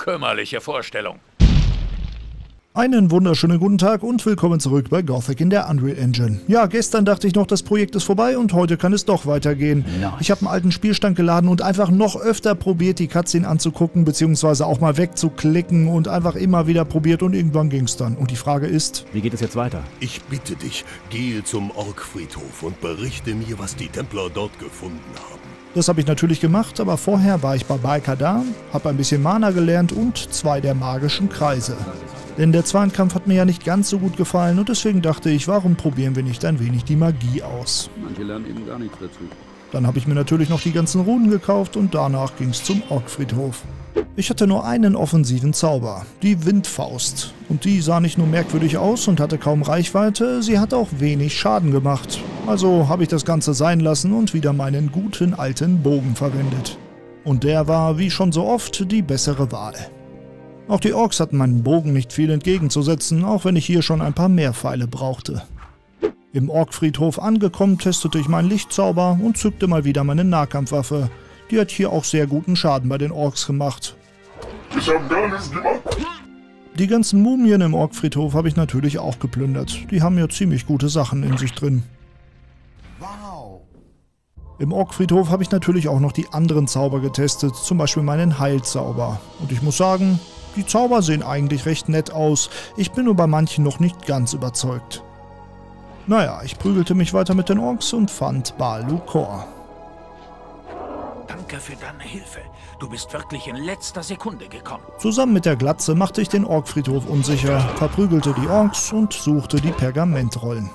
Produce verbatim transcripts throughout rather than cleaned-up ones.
kümmerliche Vorstellung. Einen wunderschönen guten Tag und willkommen zurück bei Gothic in der Unreal Engine. Ja, gestern dachte ich noch, das Projekt ist vorbei und heute kann es doch weitergehen. Nice. Ich habe einen alten Spielstand geladen und einfach noch öfter probiert, die Cutscene anzugucken, beziehungsweise auch mal wegzuklicken und einfach immer wieder probiert und irgendwann ging es dann. Und die Frage ist... Wie geht es jetzt weiter? Ich bitte dich, gehe zum Orkfriedhof und berichte mir, was die Templer dort gefunden haben. Das habe ich natürlich gemacht, aber vorher war ich bei Balkadar, habe ein bisschen Mana gelernt und zwei der magischen Kreise. Denn der Zweihandkampf hat mir ja nicht ganz so gut gefallen und deswegen dachte ich, warum probieren wir nicht ein wenig die Magie aus. Manche lernen eben gar nichts dazu. Dann habe ich mir natürlich noch die ganzen Runen gekauft und danach ging es zum Orkfriedhof. Ich hatte nur einen offensiven Zauber, die Windfaust. Und die sah nicht nur merkwürdig aus und hatte kaum Reichweite, sie hat auch wenig Schaden gemacht. Also habe ich das Ganze sein lassen und wieder meinen guten alten Bogen verwendet. Und der war, wie schon so oft, die bessere Wahl. Auch die Orks hatten meinen Bogen nicht viel entgegenzusetzen, auch wenn ich hier schon ein paar mehr Pfeile brauchte. Im Orkfriedhof angekommen, testete ich meinen Lichtzauber und zückte mal wieder meine Nahkampfwaffe. Die hat hier auch sehr guten Schaden bei den Orks gemacht. Ich hab gar nichts gemacht. Die ganzen Mumien im Orkfriedhof habe ich natürlich auch geplündert. Die haben ja ziemlich gute Sachen in sich drin. Wow. Im Orkfriedhof habe ich natürlich auch noch die anderen Zauber getestet, zum Beispiel meinen Heilzauber. Und ich muss sagen, die Zauber sehen eigentlich recht nett aus. Ich bin nur bei manchen noch nicht ganz überzeugt. Naja, ich prügelte mich weiter mit den Orks und fand Balukor. Danke für deine Hilfe. Du bist wirklich in letzter Sekunde gekommen. Zusammen mit der Glatze machte ich den Orkfriedhof unsicher, verprügelte die Orks und suchte die Pergamentrollen.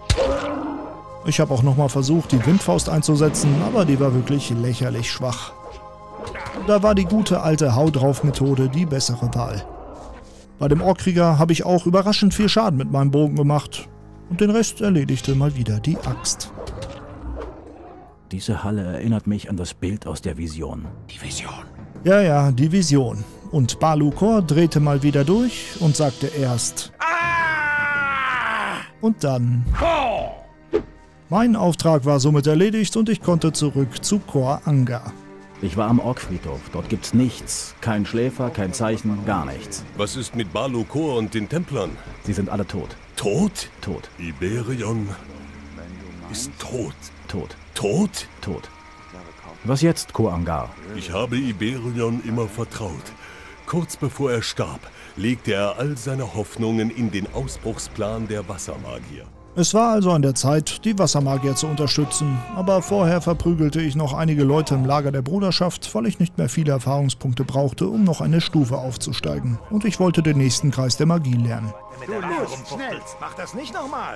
Ich habe auch nochmal versucht, die Windfaust einzusetzen, aber die war wirklich lächerlich schwach. Da war die gute alte Hau drauf Methode die bessere Wahl. Bei dem Orkkrieger habe ich auch überraschend viel Schaden mit meinem Bogen gemacht. Und den Rest erledigte mal wieder die Axt. Diese Halle erinnert mich an das Bild aus der Vision. Die Vision. Ja, ja, die Vision. Und Balukor drehte mal wieder durch und sagte erst... Ah! Und dann... Oh! Mein Auftrag war somit erledigt und ich konnte zurück zu Kor Angar. Ich war am Orkfriedhof. Dort gibt's nichts. Kein Schläfer, kein Zeichen, gar nichts. Was ist mit Balukor und den Templern? Sie sind alle tot. Tot? Tot. Iberion ist tot. Tot. Tot? Tot. Was jetzt, Kor Angar? Ich habe Iberion immer vertraut. Kurz bevor er starb, legte er all seine Hoffnungen in den Ausbruchsplan der Wassermagier. Es war also an der Zeit, die Wassermagier zu unterstützen, aber vorher verprügelte ich noch einige Leute im Lager der Bruderschaft, weil ich nicht mehr viele Erfahrungspunkte brauchte, um noch eine Stufe aufzusteigen. Und ich wollte den nächsten Kreis der Magie lernen. Du musst schnell. Mach das nicht nochmal.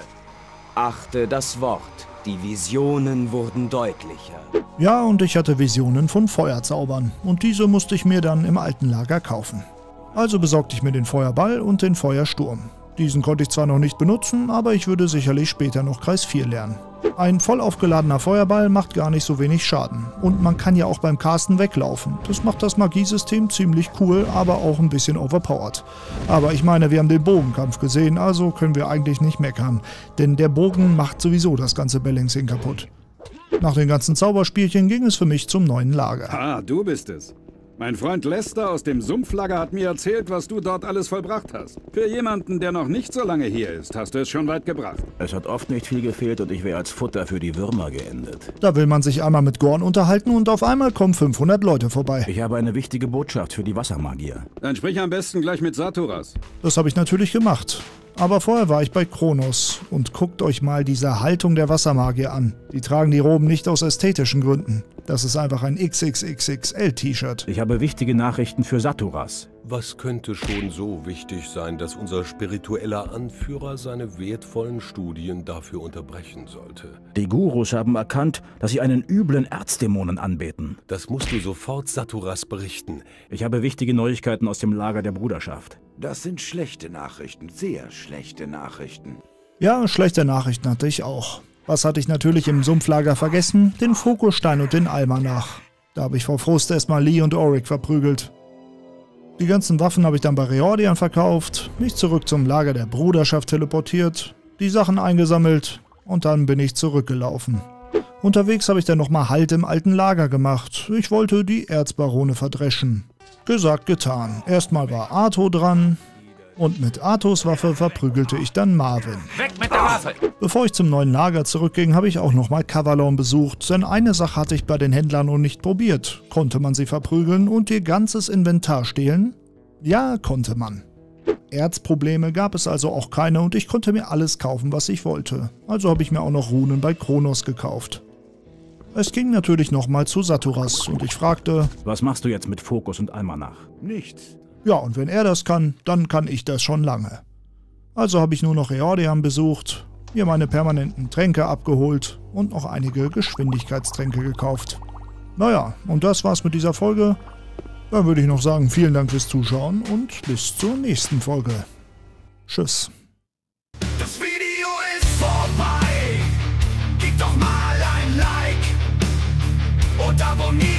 Achte das Wort. Die Visionen wurden deutlicher. Ja, und ich hatte Visionen von Feuerzaubern, und diese musste ich mir dann im alten Lager kaufen. Also besorgte ich mir den Feuerball und den Feuersturm. Diesen konnte ich zwar noch nicht benutzen, aber ich würde sicherlich später noch Kreis vier lernen. Ein voll aufgeladener Feuerball macht gar nicht so wenig Schaden. Und man kann ja auch beim Casten weglaufen. Das macht das Magiesystem ziemlich cool, aber auch ein bisschen overpowered. Aber ich meine, wir haben den Bogenkampf gesehen, also können wir eigentlich nicht meckern. Denn der Bogen macht sowieso das ganze Balancing kaputt. Nach den ganzen Zauberspielchen ging es für mich zum neuen Lager. Ah, du bist es. Mein Freund Lester aus dem Sumpflager hat mir erzählt, was du dort alles vollbracht hast. Für jemanden, der noch nicht so lange hier ist, hast du es schon weit gebracht. Es hat oft nicht viel gefehlt und ich wäre als Futter für die Würmer geendet. Da will man sich einmal mit Gorn unterhalten und auf einmal kommen fünfhundert Leute vorbei. Ich habe eine wichtige Botschaft für die Wassermagier. Dann sprich am besten gleich mit Saturas. Das habe ich natürlich gemacht. Aber vorher war ich bei Kronos und guckt euch mal diese Haltung der Wassermagier an. Die tragen die Roben nicht aus ästhetischen Gründen. Das ist einfach ein X X X X L-T-Shirt. Ich habe wichtige Nachrichten für Saturas. Was könnte schon so wichtig sein, dass unser spiritueller Anführer seine wertvollen Studien dafür unterbrechen sollte? Die Gurus haben erkannt, dass sie einen üblen Erzdämonen anbeten. Das musst du sofort Saturas berichten. Ich habe wichtige Neuigkeiten aus dem Lager der Bruderschaft. Das sind schlechte Nachrichten, sehr schlechte Nachrichten. Ja, schlechte Nachrichten hatte ich auch. Was hatte ich natürlich im Sumpflager vergessen? Den Fokusstein und den Almanach. Da habe ich vor Frust erstmal Lee und Auric verprügelt. Die ganzen Waffen habe ich dann bei Reordian verkauft, mich zurück zum Lager der Bruderschaft teleportiert, die Sachen eingesammelt und dann bin ich zurückgelaufen. Unterwegs habe ich dann nochmal Halt im alten Lager gemacht. Ich wollte die Erzbarone verdreschen. Gesagt, getan. Erstmal war Arthur dran und mit Arthurs Waffe verprügelte ich dann Marvin. Weg mit der Waffe! Bevor ich zum neuen Lager zurückging, habe ich auch nochmal Kavallon besucht, denn eine Sache hatte ich bei den Händlern noch nicht probiert. Konnte man sie verprügeln und ihr ganzes Inventar stehlen? Ja, konnte man. Erzprobleme gab es also auch keine und ich konnte mir alles kaufen, was ich wollte. Also habe ich mir auch noch Runen bei Kronos gekauft. Es ging natürlich nochmal zu Saturas und ich fragte, Was machst du jetzt mit Fokus und Almanach? Nichts. ja, und wenn er das kann, dann kann ich das schon lange. Also habe ich nur noch Eordian besucht, mir meine permanenten Tränke abgeholt und noch einige Geschwindigkeitstränke gekauft. Naja, und das war's mit dieser Folge. Dann würde ich noch sagen, vielen Dank fürs Zuschauen und bis zur nächsten Folge. Tschüss. Das Video ist vorbei. Gib doch mal ein Like und abonniert